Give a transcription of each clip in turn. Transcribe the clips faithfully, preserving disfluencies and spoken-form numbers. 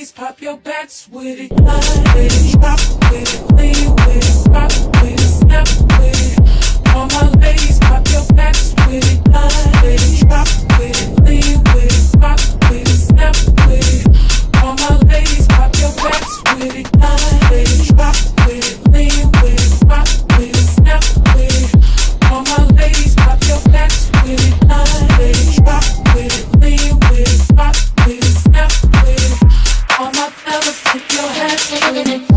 ladies, pop your backs with it. Slide with it, drop with it, lean with it, rock with it, snap with it. All my ladies, pop your backs with it. Slide with it, drop with it, lean with it, rock with it, snap with it. All my ladies, pop your backs with it. Slide with it, drop with it, lean with it, rock with it, snap with it. All my ladies, pop your backs with it. Slide with it, drop with it, lean with it, rock with it, snap with it. All my fellas, tip your hats with it.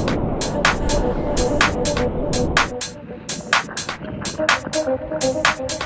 Thank you.